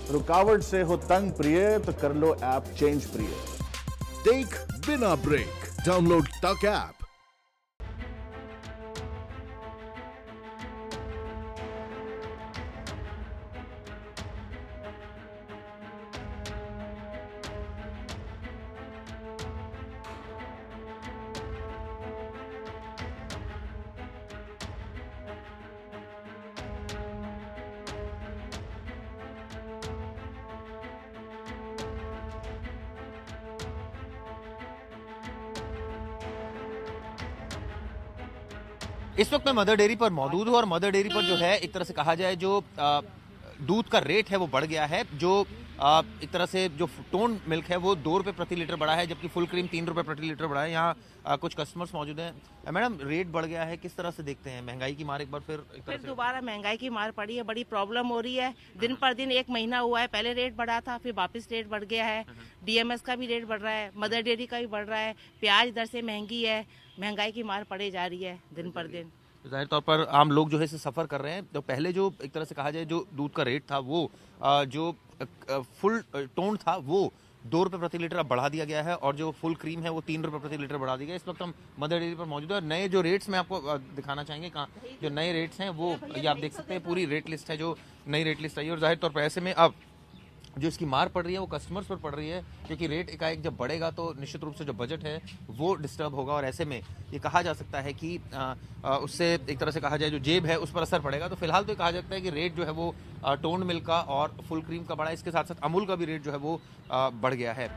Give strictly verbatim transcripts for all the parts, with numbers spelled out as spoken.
रुकावट से हो तंग प्रिय तो कर लो ऐप चेंज प्रिय। देख बिना ब्रेक, डाउनलोड तक ऐप। इस वक्त मैं मदर डेयरी पर मौजूद हूँ और मदर डेयरी पर जो है एक तरह से कहा जाए जो दूध का रेट है वो बढ़ गया है। जो आ, एक तरह से जो टोन मिल्क है वो दो रुपये प्रति लीटर बढ़ा है, जबकि फुल क्रीम तीन रुपये प्रति लीटर बढ़ा है। यहाँ आ, कुछ कस्टमर्स मौजूद हैं। मैडम, रेट बढ़ गया है, किस तरह से देखते हैं? महंगाई की मार एक बार फिर एक तरह फिर दोबारा महंगाई की मार पड़ी है, बड़ी प्रॉब्लम हो रही है। दिन पर दिन एक महीना हुआ है, पहले रेट बढ़ा था, फिर वापस रेट बढ़ गया है। डीएमएस का भी रेट बढ़ रहा है, मदर डेयरी का भी बढ़ रहा है, प्याज दर से महंगी है, महंगाई की मार पड़े जा रही है दिन पर दिन। जाहिर तौर पर आम लोग जो है इसे सफ़र कर रहे हैं। तो पहले जो एक तरह से कहा जाए जो दूध का रेट था वो जो फुल टोन था वो दो रुपये प्रति लीटर अब बढ़ा दिया गया है और जो फुल क्रीम है वो तीन रुपये प्रति लीटर बढ़ा दिया गया। इस वक्त हम मदर डेयरी पर मौजूद है और नए जो रेट्स मैं आपको दिखाना चाहेंगे कहाँ जो नए रेट्स हैं वो ये आप देख सकते हैं। पूरी रेट लिस्ट है, जो नई रेट लिस्ट आई है और जाहिर तौर पर ऐसे में अब जो इसकी मार पड़ रही है वो कस्टमर्स पर पड़ रही है, क्योंकि रेट एकाएक जब बढ़ेगा तो निश्चित रूप से जो बजट है वो डिस्टर्ब होगा और ऐसे में ये कहा जा सकता है कि आ, आ, उससे एक तरह से कहा जाए जो जेब है उस पर असर पड़ेगा। तो फिलहाल तो कहा जाता है कि रेट जो है वो टोन मिल्क का और फुल क्रीम का बढ़ा है, इसके साथ साथ अमूल का भी रेट जो है वो आ, बढ़ गया है।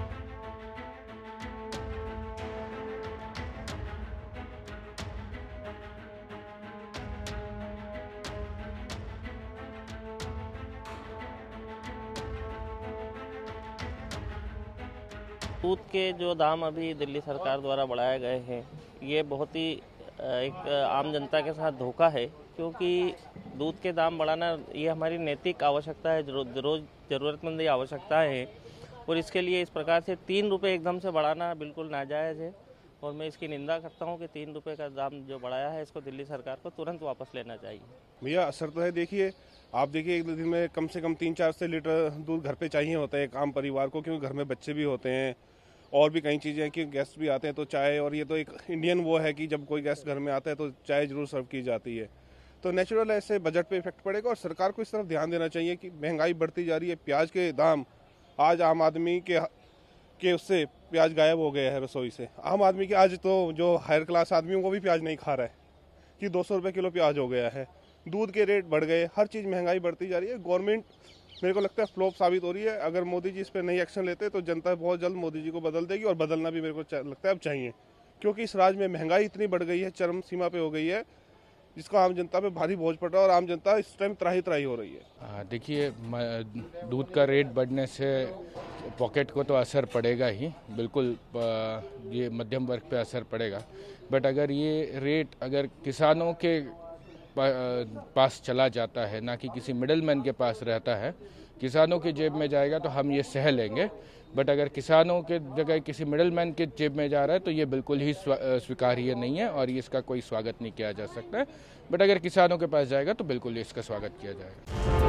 दूध के जो दाम अभी दिल्ली सरकार द्वारा बढ़ाए गए हैं ये बहुत ही एक आम जनता के साथ धोखा है, क्योंकि दूध के दाम बढ़ाना ये हमारी नैतिक आवश्यकता है, रोज ज़रूरतमंद आवश्यकता है और इसके लिए इस प्रकार से तीन रुपये एकदम से बढ़ाना बिल्कुल नाजायज़ है और मैं इसकी निंदा करता हूँ कि तीन रुपये का दाम जो बढ़ाया है इसको दिल्ली सरकार को तुरंत वापस लेना चाहिए। भैया असर तो है, देखिए आप देखिए एक दिन में कम से कम तीन चार से लीटर दूध घर पे चाहिए होता है एक आम परिवार को, क्योंकि घर में बच्चे भी होते हैं और भी कई चीज़ें हैं कि गेस्ट भी आते हैं तो चाय, और ये तो एक इंडियन वो है कि जब कोई गेस्ट घर में आता है तो चाय जरूर सर्व की जाती है। तो नेचुरल ऐसे बजट पे इफेक्ट पड़ेगा और सरकार को इस तरफ ध्यान देना चाहिए कि महंगाई बढ़ती जा रही है। प्याज के दाम आज आम आदमी के के उससे प्याज गायब हो गया है रसोई से। आम आदमी के आज तो जो हायर क्लास आदमी वो भी प्याज नहीं खा रहा है कि दो सौ रुपये किलो प्याज हो गया है। दूध के रेट बढ़ गए, हर चीज़ महंगाई बढ़ती जा रही है। गवर्नमेंट मेरे को लगता है फ्लॉप साबित हो रही है। अगर मोदी जी इस पर नई एक्शन लेते तो जनता बहुत जल्द मोदी जी को बदल देगी और बदलना भी मेरे को लगता है अब चाहिए, क्योंकि इस राज्य में महंगाई इतनी बढ़ गई है, चरम सीमा पे हो गई है, जिसका आम जनता पे भारी बोझ पड़ रहा है और आम जनता इस टाइम त्राही त्राही हो रही है। देखिए, दूध का रेट बढ़ने से पॉकेट को तो असर पड़ेगा ही, बिल्कुल ये मध्यम वर्ग पे असर पड़ेगा। बट अगर ये रेट अगर किसानों के पास चला जाता है, ना कि किसी मिडल मैन के पास रहता है, किसानों की जेब में जाएगा तो हम ये सह लेंगे। बट अगर किसानों के जगह किसी मिडल मैन के जेब में जा रहा है तो ये बिल्कुल ही स्वीकार्य नहीं है और इसका कोई स्वागत नहीं किया जा सकता है। बट अगर किसानों के पास जाएगा तो बिल्कुल इसका स्वागत किया जाएगा।